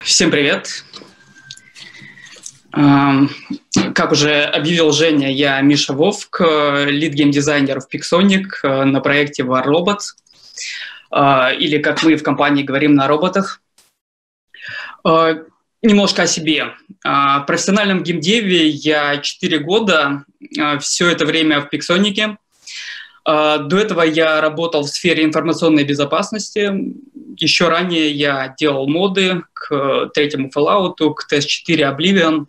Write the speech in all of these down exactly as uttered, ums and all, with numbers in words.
Всем привет! Как уже объявил Женя, я Миша Вовк, лид-геймдизайнер в Pixonic на проекте WarRobot, или, как мы в компании говорим, на роботах. Немножко о себе. В профессиональном геймдеве я четыре года, все это время в Pixonic. До этого я работал в сфере информационной безопасности. Еще ранее я делал моды к третьему Fallout, к ти эс четыре Oblivion.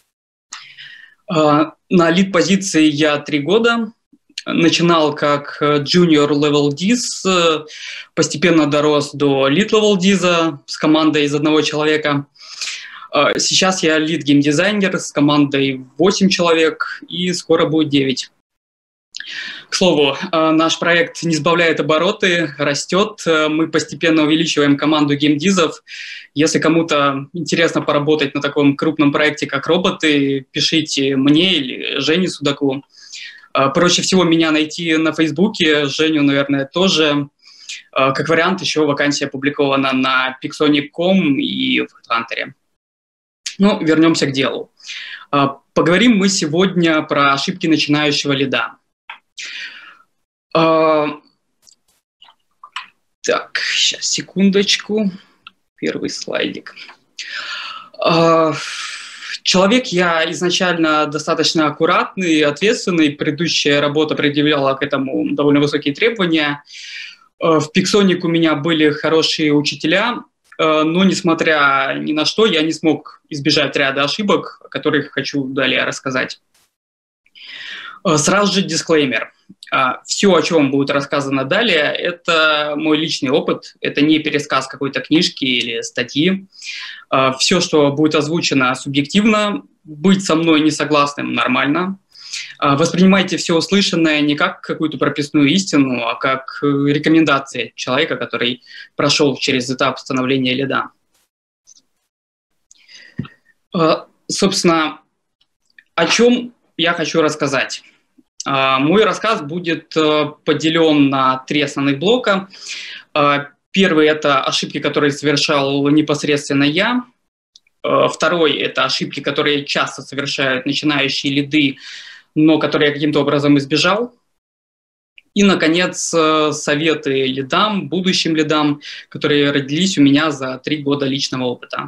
На лид-позиции я три года. Начинал как junior level диз, постепенно дорос до lead level диза с командой из одного человека. Сейчас я лид-геймдизайнер с командой восемь человек, и скоро будет девять. К слову, наш проект не сбавляет обороты, растет. Мы постепенно увеличиваем команду геймдизов. Если кому-то интересно поработать на таком крупном проекте, как роботы, пишите мне или Жене Судаку. Проще всего меня найти на Фейсбуке, Женю, наверное, тоже. Как вариант, еще вакансия опубликована на pixonic точка ком и в HeadHunter. Ну, вернемся к делу. Поговорим мы сегодня про ошибки начинающего лида. Uh, так, сейчас, секундочку. Первый слайдик. Uh, человек я изначально достаточно аккуратный, ответственный. Предыдущая работа предъявляла к этому довольно высокие требования. Uh, в Pixonic у меня были хорошие учителя, uh, но, несмотря ни на что, я не смог избежать ряда ошибок, о которых хочу далее рассказать. Uh, сразу же дисклеймер. Все, о чем будет рассказано далее, это мой личный опыт, это не пересказ какой-то книжки или статьи. Все, что будет озвучено, субъективно, быть со мной не согласным нормально. Воспринимайте все услышанное не как какую-то прописную истину, а как рекомендации человека, который прошел через этап становления лида. Собственно, о чем я хочу рассказать. Мой рассказ будет поделен на три основных блока. Первый – это ошибки, которые совершал непосредственно я. Второй – это ошибки, которые часто совершают начинающие лиды, но которые я каким-то образом избежал. И, наконец, советы лидам, будущим лидам, которые родились у меня за три года личного опыта.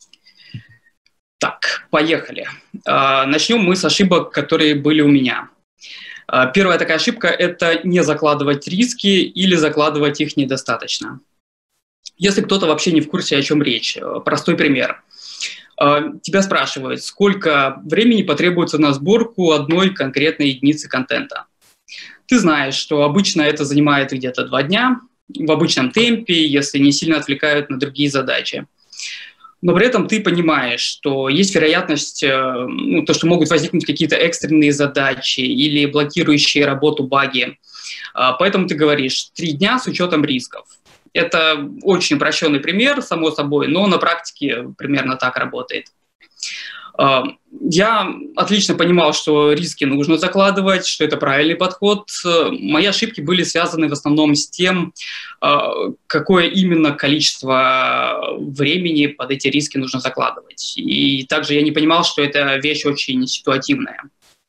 Так, поехали. Начнем мы с ошибок, которые были у меня. Первая такая ошибка – это не закладывать риски или закладывать их недостаточно. Если кто-то вообще не в курсе, о чем речь, простой пример. Тебя спрашивают, сколько времени потребуется на сборку одной конкретной единицы контента. Ты знаешь, что обычно это занимает где-то два дня, в обычном темпе, если не сильно отвлекают на другие задачи. Но при этом ты понимаешь, что есть вероятность, ну, то, что могут возникнуть какие-то экстренные задачи или блокирующие работу баги. Поэтому ты говоришь три дня с учетом рисков. Это очень упрощенный пример, само собой, но на практике примерно так работает. Я отлично понимал, что риски нужно закладывать, что это правильный подход. Мои ошибки были связаны в основном с тем, какое именно количество времени под эти риски нужно закладывать. И также я не понимал, что эта вещь очень ситуативная.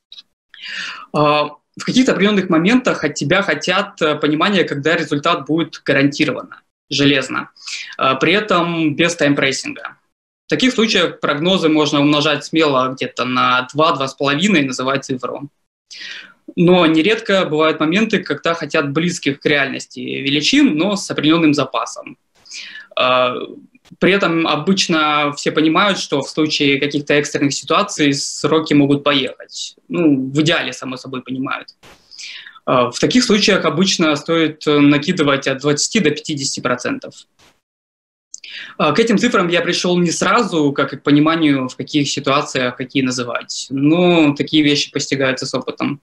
В каких-то определенных моментах от тебя хотят понимания, когда результат будет гарантированно, железно, при этом без таймпрессинга. В таких случаях прогнозы можно умножать смело где-то на два — два с половиной и называть цифру. Но нередко бывают моменты, когда хотят близких к реальности величин, но с определенным запасом. При этом обычно все понимают, что в случае каких-то экстренных ситуаций сроки могут поехать. Ну, в идеале, само собой, понимают. В таких случаях обычно стоит накидывать от двадцати до пятидесяти процентов. К этим цифрам я пришел не сразу, как и к пониманию, в каких ситуациях какие называть. Но такие вещи постигаются с опытом.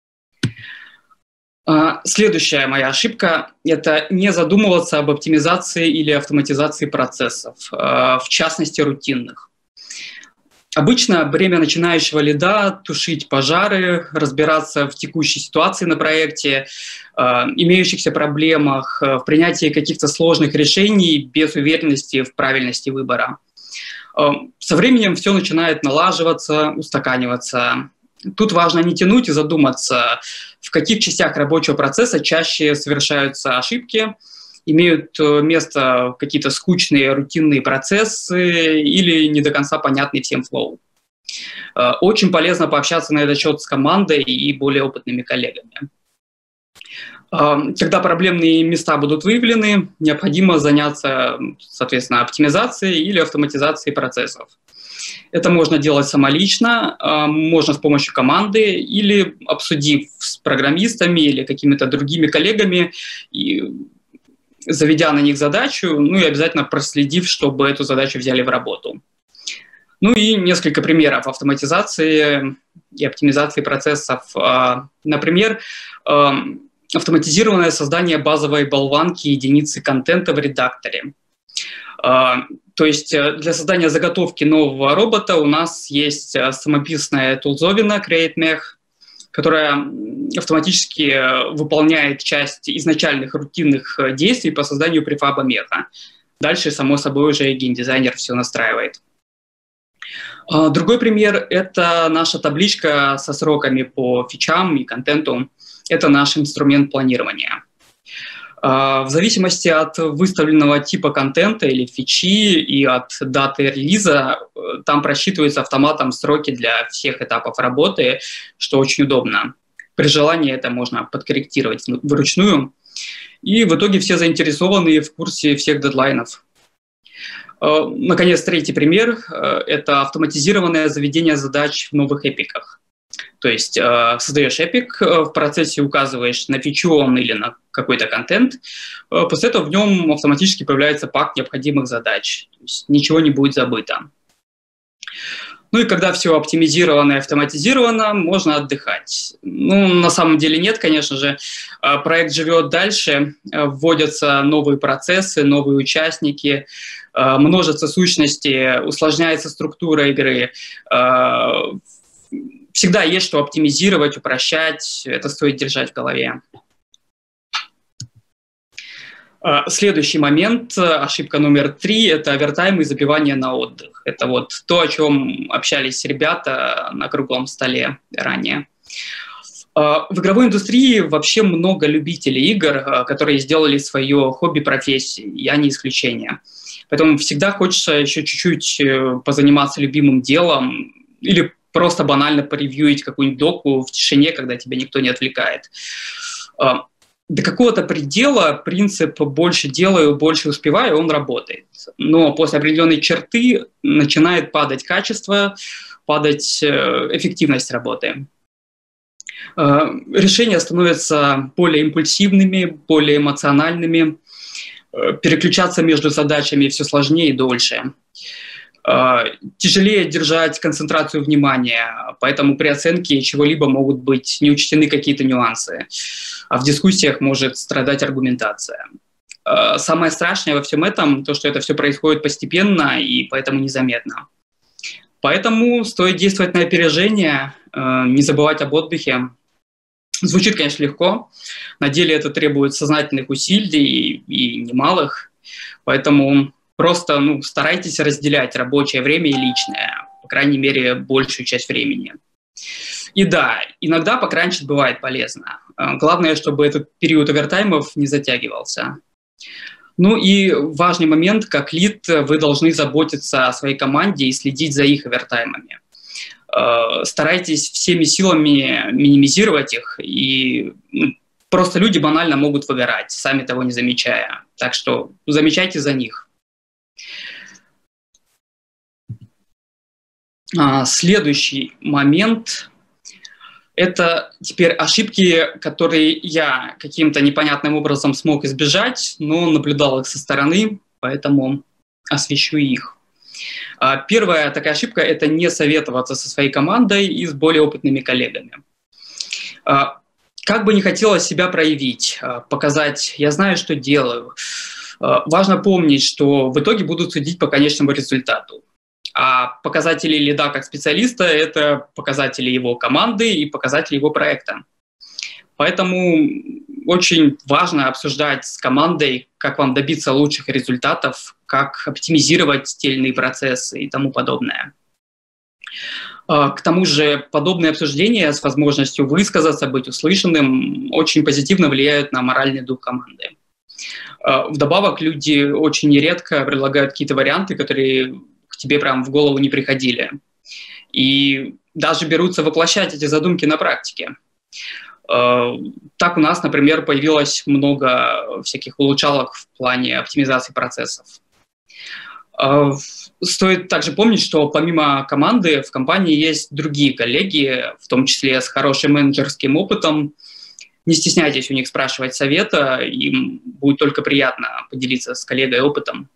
Следующая моя ошибка – это не задумываться об оптимизации или автоматизации процессов, в частности, рутинных. Обычно бремя начинающего лида – тушить пожары, разбираться в текущей ситуации на проекте, э, имеющихся проблемах, в принятии каких-то сложных решений без уверенности в правильности выбора. Со временем все начинает налаживаться, устаканиваться. Тут важно не тянуть и задуматься, в каких частях рабочего процесса чаще совершаются ошибки, имеют место какие-то скучные рутинные процессы или не до конца понятный всем флоу. Очень полезно пообщаться на этот счет с командой и более опытными коллегами. Когда проблемные места будут выявлены, необходимо заняться, соответственно, оптимизацией или автоматизацией процессов. Это можно делать самолично, можно с помощью команды или обсудив с программистами или какими-то другими коллегами, и заведя на них задачу, ну и обязательно проследив, чтобы эту задачу взяли в работу. Ну и несколько примеров автоматизации и оптимизации процессов. Например, автоматизированное создание базовой болванки единицы контента в редакторе. То есть для создания заготовки нового робота у нас есть самописная тулзовина CreateMech, которая автоматически выполняет часть изначальных рутинных действий по созданию префаба меха. Дальше, само собой, уже геймдизайнер все настраивает. Другой пример – это наша табличка со сроками по фичам и контенту. Это наш инструмент планирования. В зависимости от выставленного типа контента или фичи и от даты релиза, там просчитываются автоматом сроки для всех этапов работы, что очень удобно. При желании это можно подкорректировать вручную. И в итоге все заинтересованные в курсе всех дедлайнов. Наконец, третий пример – это автоматизированное заведение задач в новых эпиках. То есть э, создаешь эпик, э, в процессе указываешь на фичу он или на какой-то контент, э, после этого в нем автоматически появляется пак необходимых задач. То есть ничего не будет забыто. Ну и когда все оптимизировано и автоматизировано, можно отдыхать. Ну, на самом деле нет, конечно же. Э, проект живет дальше, э, вводятся новые процессы, новые участники, э, множество сущностей, усложняется структура игры, э, всегда есть что оптимизировать, упрощать, это стоит держать в голове. Следующий момент, ошибка номер три, это овертайм и забивание на отдых. Это вот то, о чем общались ребята на круглом столе ранее. В игровой индустрии вообще много любителей игр, которые сделали свое хобби профессией, я не исключение. Поэтому всегда хочется еще чуть-чуть позаниматься любимым делом или просто банально поревьюить какую-нибудь доку в тишине, когда тебя никто не отвлекает. До какого-то предела принцип «больше делаю, больше успеваю» он работает. Но после определенной черты начинает падать качество, падать эффективность работы. Решения становятся более импульсивными, более эмоциональными, переключаться между задачами все сложнее и дольше. Тяжелее держать концентрацию внимания, поэтому при оценке чего-либо могут быть не учтены какие-то нюансы, а в дискуссиях может страдать аргументация. Самое страшное во всем этом то, что это все происходит постепенно и поэтому незаметно. Поэтому стоит действовать на опережение, не забывать об отдыхе. Звучит, конечно, легко, на деле это требует сознательных усилий и немалых, поэтому просто ну, старайтесь разделять рабочее время и личное, по крайней мере, большую часть времени. И да, иногда покранчить бывает полезно. Главное, чтобы этот период овертаймов не затягивался. Ну и важный момент, как лид, вы должны заботиться о своей команде и следить за их овертаймами. Старайтесь всеми силами минимизировать их, и ну, просто люди банально могут выгорать, сами того не замечая. Так что замечайте за них. Следующий момент – это теперь ошибки, которые я каким-то непонятным образом смог избежать, но наблюдал их со стороны, поэтому освещу их. Первая такая ошибка – это не советоваться со своей командой и с более опытными коллегами. Как бы не хотелось себя проявить, показать «я знаю, что делаю», важно помнить, что в итоге будут судить по конечному результату. А показатели лида как специалиста – это показатели его команды и показатели его проекта. Поэтому очень важно обсуждать с командой, как вам добиться лучших результатов, как оптимизировать те или иные процессы и тому подобное. К тому же подобные обсуждения с возможностью высказаться, быть услышанным очень позитивно влияют на моральный дух команды. Вдобавок люди очень нередко предлагают какие-то варианты, которые к тебе прям в голову не приходили. И даже берутся воплощать эти задумки на практике. Так у нас, например, появилось много всяких улучшалок в плане оптимизации процессов. Стоит также помнить, что помимо команды в компании есть другие коллеги, в том числе с хорошим менеджерским опытом. Не стесняйтесь у них спрашивать совета, им будет только приятно поделиться с коллегой опытом.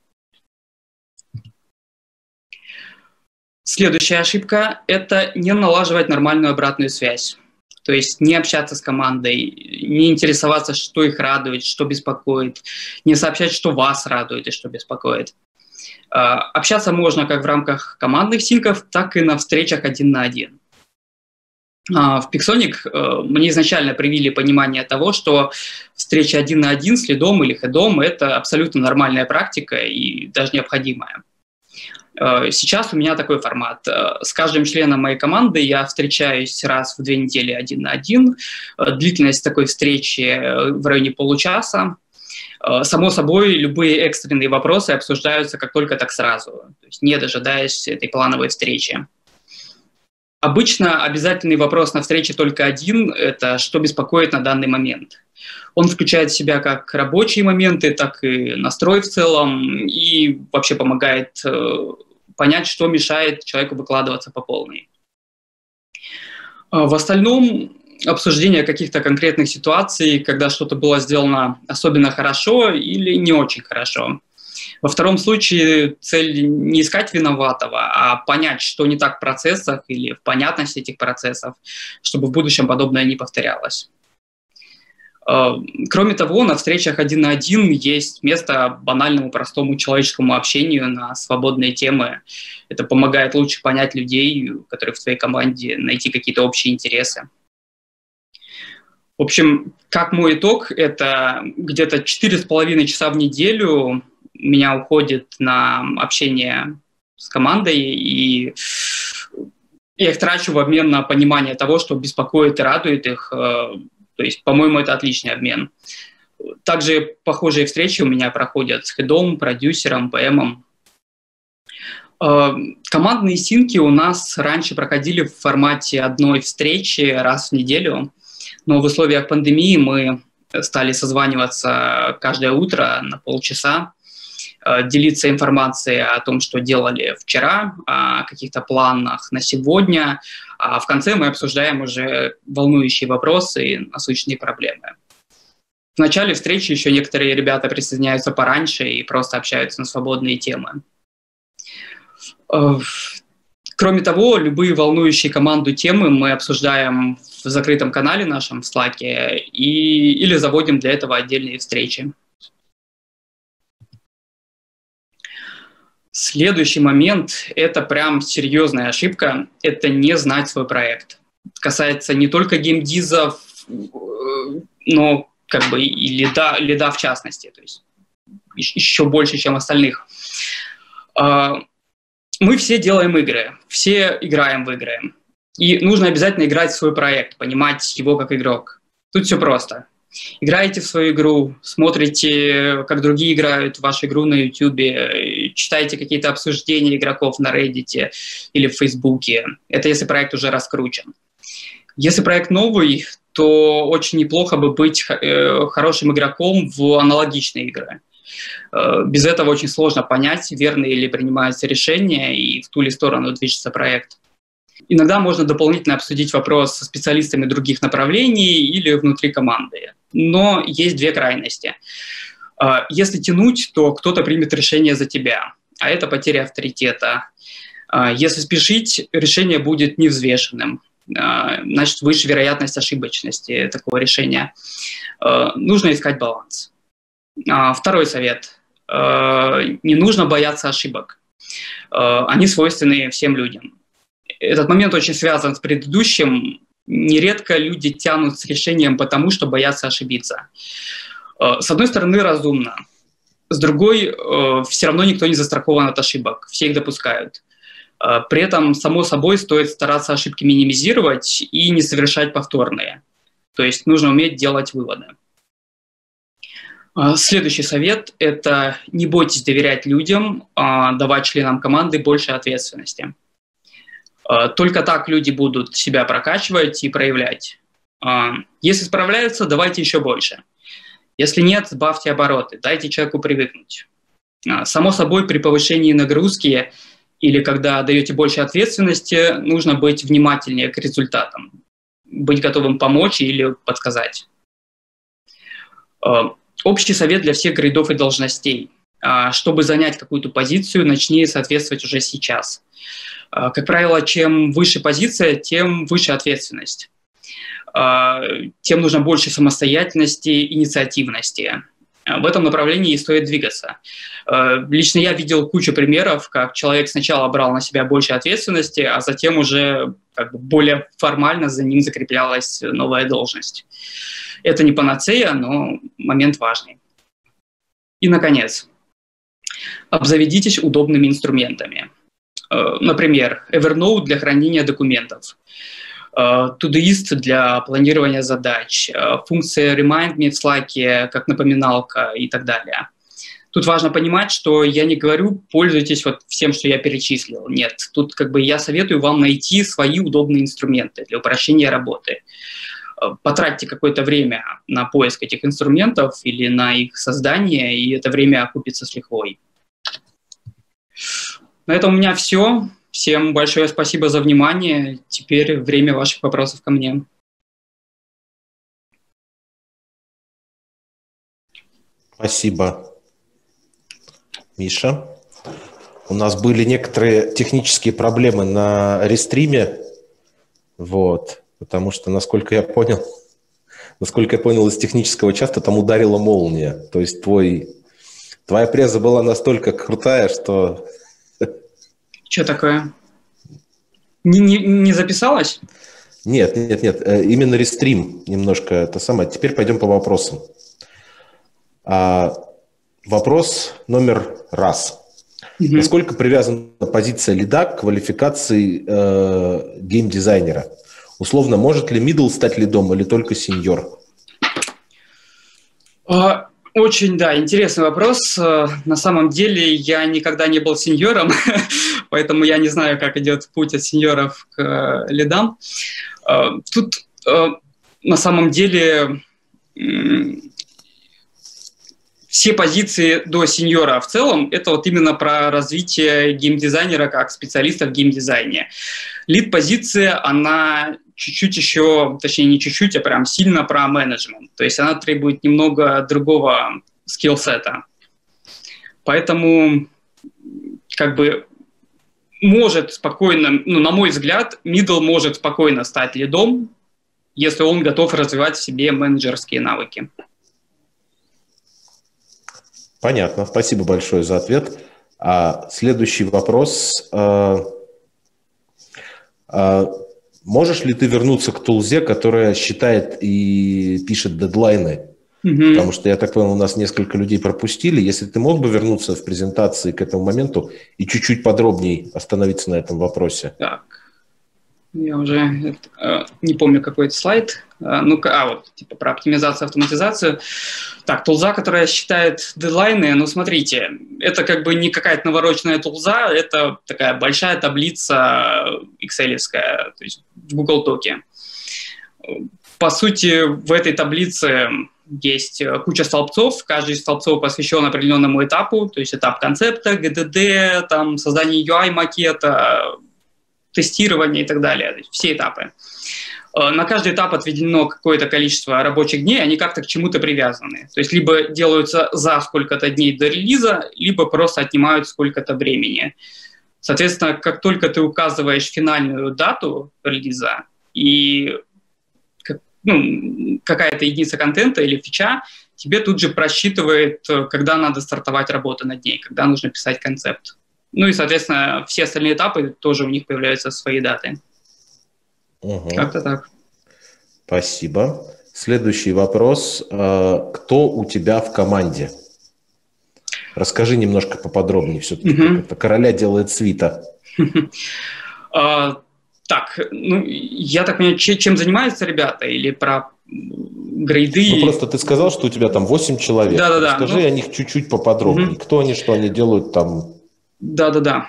Следующая ошибка – это не налаживать нормальную обратную связь. То есть не общаться с командой, не интересоваться, что их радует, что беспокоит, не сообщать, что вас радует и что беспокоит. Общаться можно как в рамках командных синков, так и на встречах один на один. В Pixonic мне изначально привили понимание того, что встреча один на один с лидом или хедом – это абсолютно нормальная практика и даже необходимая. Сейчас у меня такой формат. С каждым членом моей команды я встречаюсь раз в две недели один на один. Длительность такой встречи в районе получаса. Само собой, любые экстренные вопросы обсуждаются как только так сразу, то есть не дожидаясь этой плановой встречи. Обычно обязательный вопрос на встрече только один – это что беспокоит на данный момент. Он включает в себя как рабочие моменты, так и настрой в целом и вообще помогает понять, что мешает человеку выкладываться по полной. В остальном обсуждение каких-то конкретных ситуаций, когда что-то было сделано особенно хорошо или не очень хорошо. Во втором случае цель не искать виноватого, а понять, что не так в процессах или в понятности этих процессов, чтобы в будущем подобное не повторялось. Кроме того, на встречах один на один есть место банальному, простому человеческому общению на свободные темы. Это помогает лучше понять людей, которые в твоей команде, найти какие-то общие интересы. В общем, как мой итог, это где-то четыре с половиной часа в неделю у меня уходит на общение с командой, и я их трачу в обмен на понимание того, что беспокоит и радует их. То есть, по-моему, это отличный обмен. Также похожие встречи у меня проходят с хедом, продюсером, пи эм. Командные синки у нас раньше проходили в формате одной встречи раз в неделю, но в условиях пандемии мы стали созваниваться каждое утро на полчаса, делиться информацией о том, что делали вчера, о каких-то планах на сегодня, а в конце мы обсуждаем уже волнующие вопросы и насущные проблемы. В начале встречи еще некоторые ребята присоединяются пораньше и просто общаются на свободные темы. Кроме того, любые волнующие команду темы мы обсуждаем в закрытом канале нашем в Slack и, или заводим для этого отдельные встречи. Следующий момент – это прям серьезная ошибка – это не знать свой проект. Касается не только геймдизов, но как бы и лида, лида в частности, то есть еще больше, чем остальных. Мы все делаем игры, все играем в игры. И нужно обязательно играть в свой проект, понимать его как игрок. Тут все просто. Играете в свою игру, смотрите, как другие играют в вашу игру на YouTube, читаете какие-то обсуждения игроков на Reddit или в Facebook. Это если проект уже раскручен. Если проект новый, то очень неплохо бы быть хорошим игроком в аналогичные игры. Без этого очень сложно понять, верные ли принимаются решения и в ту ли сторону движется проект. Иногда можно дополнительно обсудить вопрос со специалистами других направлений или внутри команды. Но есть две крайности. Если тянуть, то кто-то примет решение за тебя, а это потеря авторитета. Если спешить, решение будет невзвешенным. Значит, выше вероятность ошибочности такого решения. Нужно искать баланс. Второй совет. Не нужно бояться ошибок. Они свойственны всем людям. Этот момент очень связан с предыдущим. Нередко люди тянут с решением потому, что боятся ошибиться. С одной стороны, разумно. С другой, все равно никто не застрахован от ошибок, все их допускают. При этом, само собой, стоит стараться ошибки минимизировать и не совершать повторные. То есть нужно уметь делать выводы. Следующий совет – это не бойтесь доверять людям, давать членам команды больше ответственности. Только так люди будут себя прокачивать и проявлять. Если справляются, давайте еще больше. Если нет, сбавьте обороты, дайте человеку привыкнуть. Само собой, при повышении нагрузки или когда даете больше ответственности, нужно быть внимательнее к результатам, быть готовым помочь или подсказать. Общий совет для всех грейдов и должностей. Чтобы занять какую-то позицию, начни соответствовать уже сейчас. Как правило, чем выше позиция, тем выше ответственность. Тем нужно больше самостоятельности, инициативности. В этом направлении и стоит двигаться. Лично я видел кучу примеров, как человек сначала брал на себя больше ответственности, а затем уже как бы более формально за ним закреплялась новая должность. Это не панацея, но момент важный. И, наконец, обзаведитесь удобными инструментами. Например, Evernote для хранения документов, Todoist для планирования задач, функция Remind Me в Slack как напоминалка и так далее. Тут важно понимать, что я не говорю, пользуйтесь вот всем, что я перечислил. Нет, тут как бы я советую вам найти свои удобные инструменты для упрощения работы. Потратьте какое-то время на поиск этих инструментов или на их создание, и это время окупится с лихвой. На этом у меня все. Всем большое спасибо за внимание. Теперь время ваших вопросов ко мне. Спасибо, Миша. У нас были некоторые технические проблемы на рестриме, вот, потому что, насколько я понял, насколько я понял из технического чата, там ударила молния. То есть твой, твоя преза была настолько крутая, что... Что такое? Не, не, не записалось? Нет, нет, нет. Именно рестрим немножко это самое. Теперь пойдем по вопросам. А, вопрос номер раз. Угу. Насколько привязана позиция лида к квалификации э, геймдизайнера? Условно, может ли мидл стать лидом или только сеньор? А... Очень, да, интересный вопрос. На самом деле я никогда не был сеньором, поэтому я не знаю, как идет путь от сеньоров к лидам. Тут на самом деле все позиции до сеньора в целом – это вот именно про развитие геймдизайнера как специалиста в геймдизайне. Лид-позиция, она чуть-чуть еще, точнее не чуть-чуть, а прям сильно про менеджмент. То есть она требует немного другого скиллсета. Поэтому как бы может спокойно, ну, на мой взгляд, мидл может спокойно стать лидом, если он готов развивать в себе менеджерские навыки. Понятно. Спасибо большое за ответ. А следующий вопрос. А, а, можешь ли ты вернуться к тулзе, которая считает и пишет дедлайны? Mm-hmm. Потому что, я так понял, у нас несколько людей пропустили. Если ты мог бы вернуться в презентации к этому моменту и чуть-чуть подробнее остановиться на этом вопросе. Так, я уже э, не помню, какой это слайд. Э, ну, а вот, типа, про оптимизацию, автоматизацию. Так, тулза, которая считает дедлайны, ну, смотрите, это как бы не какая-то навороченная тулза, это такая большая таблица экселевская, то есть в Google Доке. По сути, в этой таблице есть куча столбцов, каждый из столбцов посвящен определенному этапу, то есть этап концепта, джи ди ди, там, создание ю ай-макета, тестирование и так далее, все этапы. На каждый этап отведено какое-то количество рабочих дней, они как-то к чему-то привязаны. То есть либо делаются за сколько-то дней до релиза, либо просто отнимают сколько-то времени. Соответственно, как только ты указываешь финальную дату релиза и ну, какая-то единица контента или фича, тебе тут же просчитывает, когда надо стартовать работу над ней, когда нужно писать концепт. Ну и, соответственно, все остальные этапы тоже у них появляются свои даты. Угу. Как-то так. Спасибо. Следующий вопрос. Кто у тебя в команде? Расскажи немножко поподробнее все-таки, Угу. как это короля делает свита. Так, ну, я так понимаю, чем занимаются ребята или про грейды? Ну, просто ты сказал, что у тебя там восемь человек. Да-да-да. Расскажи ну, о них чуть-чуть поподробнее. Угу. Кто они, что они делают там? Да-да-да.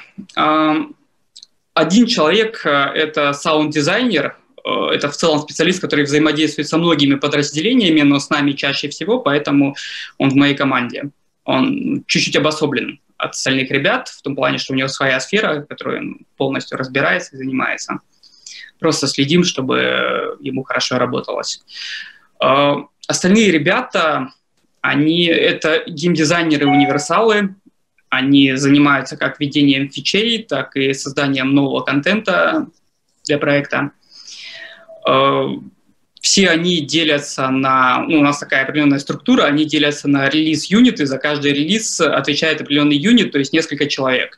Один человек – это саунд-дизайнер. Это в целом специалист, который взаимодействует со многими подразделениями, но с нами чаще всего, поэтому он в моей команде. Он чуть-чуть обособлен от остальных ребят, в том плане, что у него своя сфера, в которой он полностью разбирается и занимается. Просто следим, чтобы ему хорошо работалось. Остальные ребята, они это геймдизайнеры-универсалы, они занимаются как ведением фичей, так и созданием нового контента для проекта. Все они делятся на, ну, у нас такая определенная структура, они делятся на релиз-юниты, за каждый релиз отвечает определенный юнит, то есть несколько человек.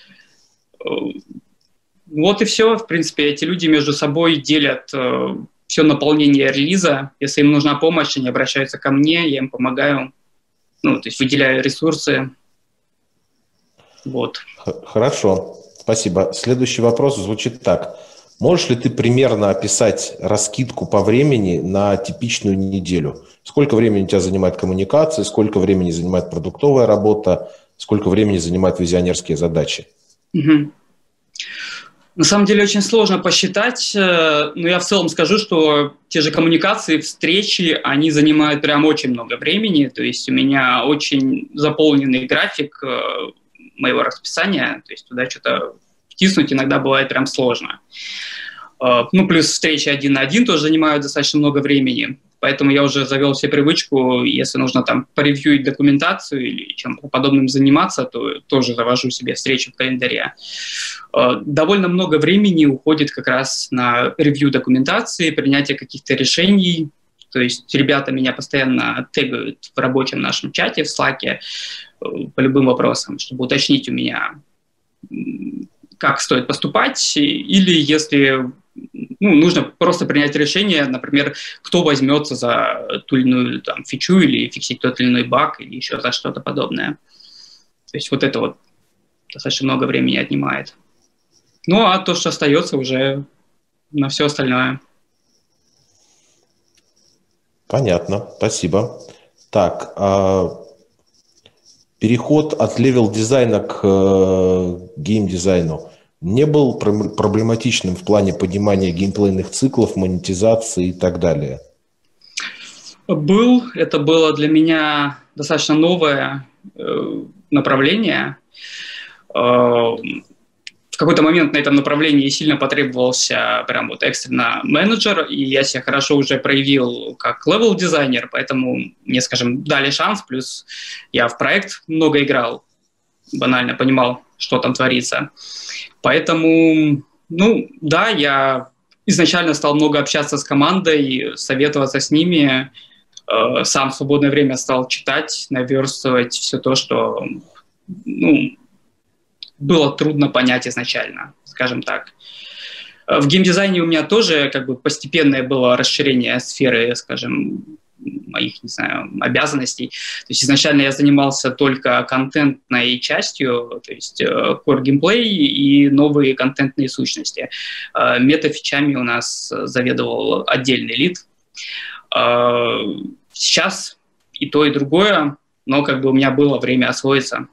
Вот и все. В принципе, эти люди между собой делят все наполнение релиза. Если им нужна помощь, они обращаются ко мне, я им помогаю, ну, то есть выделяю ресурсы. Вот. Хорошо, спасибо. Следующий вопрос звучит так. Можешь ли ты примерно описать раскидку по времени на типичную неделю? Сколько времени у тебя занимает коммуникация, сколько времени занимает продуктовая работа, сколько времени занимают визионерские задачи? Угу. На самом деле очень сложно посчитать, но я в целом скажу, что те же коммуникации, встречи, они занимают прям очень много времени. То есть у меня очень заполненный график моего расписания, то есть туда что-то втиснуть иногда бывает прям сложно. Ну, плюс встречи один на один тоже занимают достаточно много времени, поэтому я уже завел себе привычку, если нужно там поревьюить документацию или чем-то подобным заниматься, то тоже завожу себе встречи в календаре. Довольно много времени уходит как раз на ревью документации, принятие каких-то решений. То есть ребята меня постоянно тегают в рабочем нашем чате, в Slack, по любым вопросам, чтобы уточнить у меня, как стоит поступать, или если ну, нужно просто принять решение, например, кто возьмется за ту или иную там, фичу, или фиксить тот или иной баг, или еще за что-то подобное. То есть вот это вот достаточно много времени отнимает. Ну, а то, что остается, уже на все остальное. Понятно, спасибо. Так, а переход от левел-дизайна к э, геймдизайну не был пр- проблематичным в плане понимания геймплейных циклов, монетизации и так далее? Был. Это было для меня достаточно новое э, направление. Э, в какой-то момент на этом направлении сильно потребовался прям вот экстренно менеджер, и я себя хорошо уже проявил как левел-дизайнер, поэтому мне, скажем, дали шанс, плюс я в проект много играл, банально понимал, что там творится. Поэтому, ну, да, я изначально стал много общаться с командой, советоваться с ними, э, сам в свободное время стал читать, наверстывать все то, что, ну, было трудно понять изначально, скажем так. В геймдизайне у меня тоже как бы постепенное было расширение сферы, скажем, моих, не знаю, обязанностей. То есть изначально я занимался только контентной частью, то есть core gameplay и новые контентные сущности. Метафичами у нас заведовал отдельный лид. Сейчас и то, и другое, но как бы у меня было время освоиться.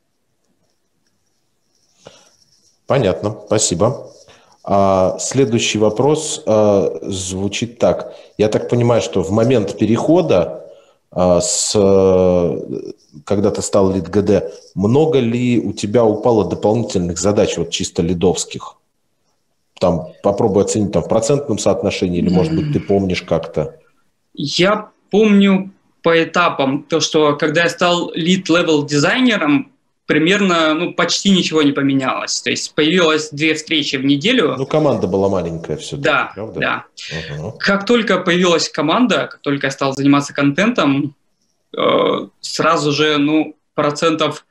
Понятно, спасибо. А следующий вопрос а, звучит так. Я так понимаю, что в момент перехода, а, с, когда ты стал лид-ГД, много ли у тебя упало дополнительных задач, вот чисто лидовских? Там попробуй оценить там, в процентном соотношении, или, может быть, ты помнишь как-то? Я помню по этапам то, что когда я стал лид-левел-дизайнером, примерно, ну, почти ничего не поменялось. То есть появилось две встречи в неделю. Ну, команда была маленькая все-таки, да, правда? Да, угу. Как только появилась команда, как только я стал заниматься контентом, э, сразу же, ну, процентов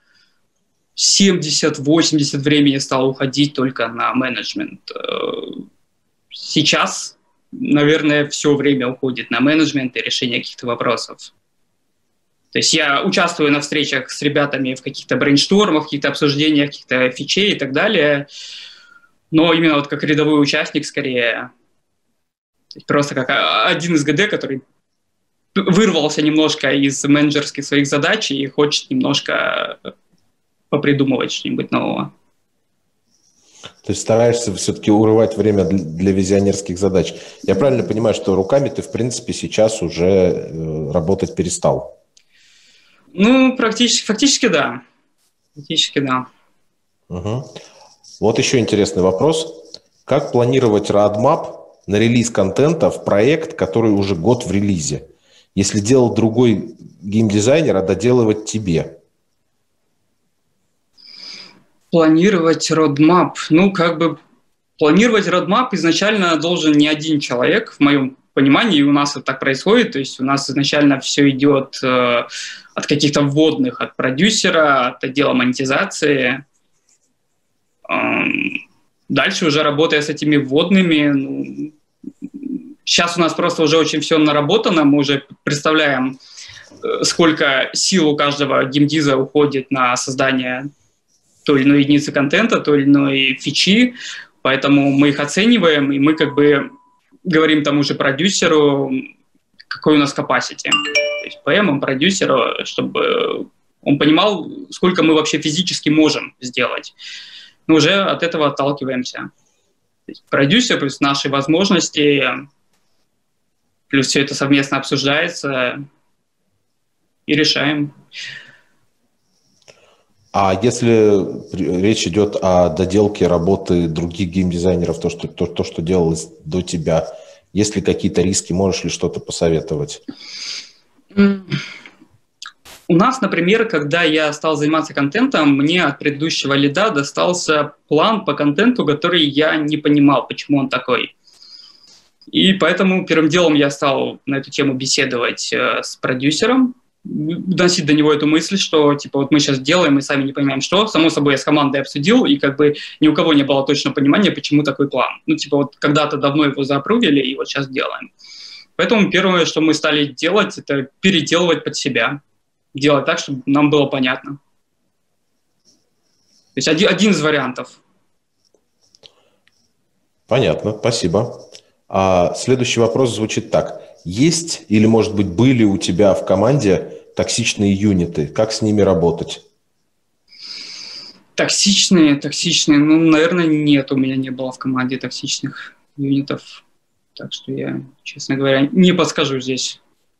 семьдесят-восемьдесят времени стало уходить только на менеджмент. Э, сейчас наверное, все время уходит на менеджмент и решение каких-то вопросов. То есть я участвую на встречах с ребятами в каких-то брейнштормах, в каких-то обсуждениях, каких-то фичей и так далее, но именно вот как рядовой участник скорее, просто как один из ГД, который вырвался немножко из менеджерских своих задач и хочет немножко попридумывать что-нибудь нового. То есть стараешься все-таки урывать время для визионерских задач. Я правильно понимаю, что руками ты, в принципе, сейчас уже работать перестал? Ну, практически, фактически да. Фактически да. Угу. Вот еще интересный вопрос. Как планировать roadmap на релиз контента в проект, который уже год в релизе? Если делал другой геймдизайнер, а доделывать тебе? Планировать roadmap. Ну, как бы планировать roadmap изначально должен не один человек, в моем понимании, и у нас это так происходит. То есть у нас изначально все идет э, от каких-то вводных, от продюсера, от отдела монетизации. Эм, дальше уже работая с этими вводными, ну, сейчас у нас просто уже очень все наработано, мы уже представляем, сколько сил у каждого геймдиза уходит на создание той или иной единицы контента, той или иной фичи, поэтому мы их оцениваем, и мы как бы говорим тому же продюсеру, какой у нас capacity, то есть пи эм, продюсеру, чтобы он понимал, сколько мы вообще физически можем сделать. Но уже от этого отталкиваемся. То есть продюсер плюс наши возможности, плюс все это совместно обсуждается и решаем. А если речь идет о доделке работы других геймдизайнеров, то, что, то, то, что делалось до тебя, есть ли какие-то риски, можешь ли что-то посоветовать? У нас, например, когда я стал заниматься контентом, мне от предыдущего лида достался план по контенту, который я не понимал, почему он такой. И поэтому первым делом я стал на эту тему беседовать э, с продюсером, доносить до него эту мысль, что типа вот мы сейчас делаем, мы сами не понимаем, что. Само собой, я с командой обсудил, и как бы ни у кого не было точного понимания, почему такой план. Ну, типа вот когда-то давно его заапрувили, и вот сейчас делаем. Поэтому первое, что мы стали делать, это переделывать под себя. Делать так, чтобы нам было понятно. То есть один, один из вариантов. Понятно, спасибо. А следующий вопрос звучит так. Есть или, может быть, были у тебя в команде токсичные юниты? Как с ними работать? Токсичные, токсичные. Ну, наверное, нет, у меня не было в команде токсичных юнитов. Так что я, честно говоря, не подскажу здесь.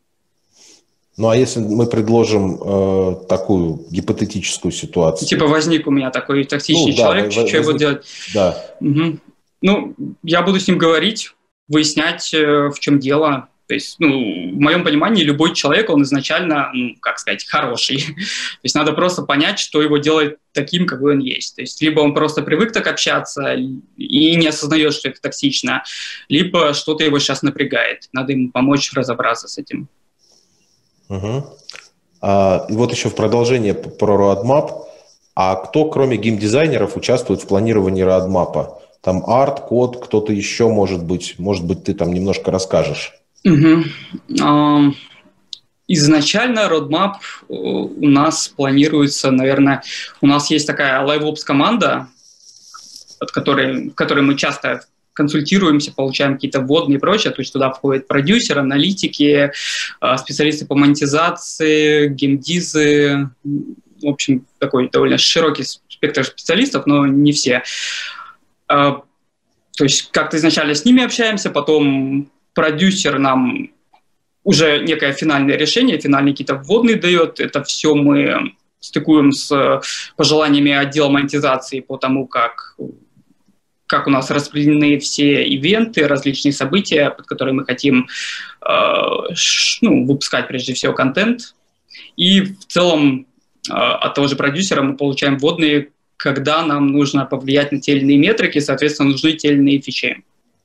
Ну, а если мы предложим э, такую гипотетическую ситуацию? Типа возник у меня такой токсичный ну, человек, да, что возник... его делать? Да. Угу. Ну, я буду с ним говорить, выяснять, э, в чем дело. То есть, ну, в моем понимании, любой человек, он изначально, ну, как сказать, хороший. То есть надо просто понять, что его делает таким, какой он есть. То есть либо он просто привык так общаться и не осознает, что это токсично, либо что-то его сейчас напрягает. Надо ему помочь разобраться с этим. Угу. А, и вот еще в продолжение про roadmap. А кто, кроме геймдизайнеров, участвует в планировании roadmap? Там арт, код, кто-то еще может быть. Может быть, ты там немножко расскажешь. Угу. Uh, изначально roadmap у нас планируется, наверное, у нас есть такая LiveOps команда, от которой, в которой мы часто консультируемся, получаем какие-то вводные и прочее, то есть туда входят продюсеры, аналитики, специалисты по монетизации, геймдизы, в общем, такой довольно широкий спектр специалистов, но не все. То есть как-то изначально с ними общаемся, потом продюсер нам уже некое финальное решение, финальные какие-то вводные дает, это все мы стыкуем с пожеланиями отдела монетизации по тому, как... как у нас распределены все ивенты, различные события, под которые мы хотим э, ну, выпускать прежде всего контент. И в целом э, от того же продюсера мы получаем вводные, когда нам нужно повлиять на те или иные метрики, соответственно, нужны те или иные фичи.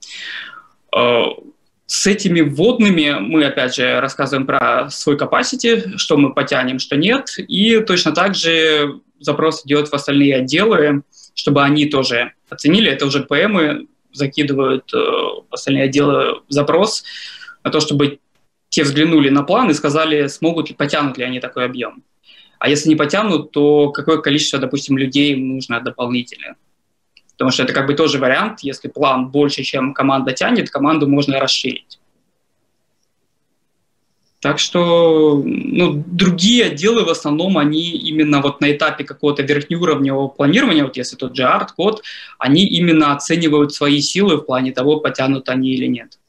Э, с этими вводными мы, опять же, рассказываем про свой capacity, что мы потянем, что нет. И точно так же запрос идет в остальные отделы, чтобы они тоже оценили. Это уже пи эмы закидывают в остальные отделы запрос на то, чтобы те взглянули на план и сказали, смогут ли, потянут ли они такой объем. А если не потянут, то какое количество, допустим, людей им нужно дополнительно. Потому что это как бы тоже вариант, если план больше, чем команда тянет, команду можно расширить. Так что ну, другие отделы в основном, они именно вот на этапе какого-то верхнеуровневого планирования, вот если тот же арт-код, они именно оценивают свои силы в плане того, потянут они или нет.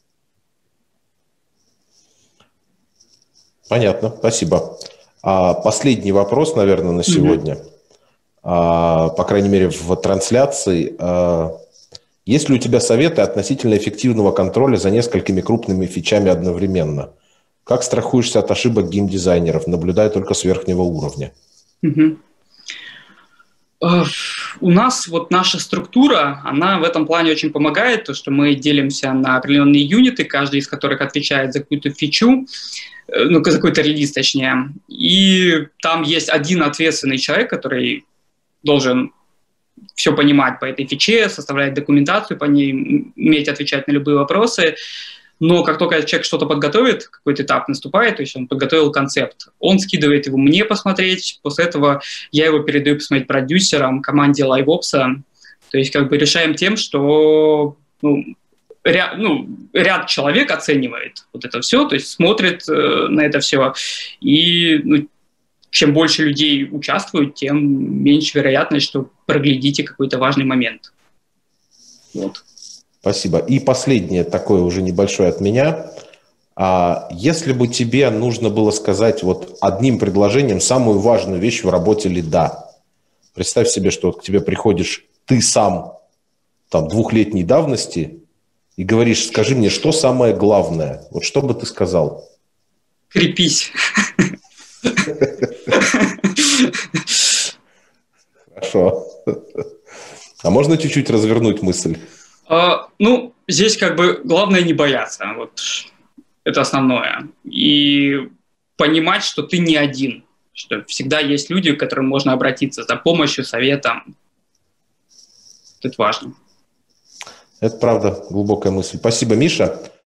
Понятно, спасибо. А последний вопрос, наверное, на сегодня. Mm-hmm. А, по крайней мере, в трансляции. А, есть ли у тебя советы относительно эффективного контроля за несколькими крупными фичами одновременно? Как страхуешься от ошибок геймдизайнеров, наблюдая только с верхнего уровня? Mm-hmm. Uh, у нас вот наша структура, она в этом плане очень помогает, то, что мы делимся на определенные юниты, каждый из которых отвечает за какую-то фичу, ну, за какой-то релиз, точнее. И там есть один ответственный человек, который должен все понимать по этой фиче, составлять документацию по ней, уметь отвечать на любые вопросы. Но как только человек что-то подготовит, какой-то этап наступает, то есть он подготовил концепт, он скидывает его мне посмотреть, после этого я его передаю посмотреть продюсерам, команде LiveOps. То есть как бы решаем тем, что ну, ряд, ну, ряд человек оценивает вот это все, то есть смотрит э, на это все. И ну, чем больше людей участвуют, тем меньше вероятность, что проглядите какой-то важный момент. Вот. Спасибо. И последнее, такое уже небольшое от меня. А если бы тебе нужно было сказать вот одним предложением самую важную вещь в работе лида, представь себе, что вот к тебе приходишь ты сам там двухлетней давности и говоришь, скажи мне, что самое главное? Вот что бы ты сказал? Крепись. Хорошо. А можно чуть-чуть развернуть мысль? Uh, ну, здесь как бы главное не бояться, вот это основное. И понимать, что ты не один, что всегда есть люди, к которым можно обратиться за помощью, советом. Это важно. Это правда глубокая мысль. Спасибо, Миша.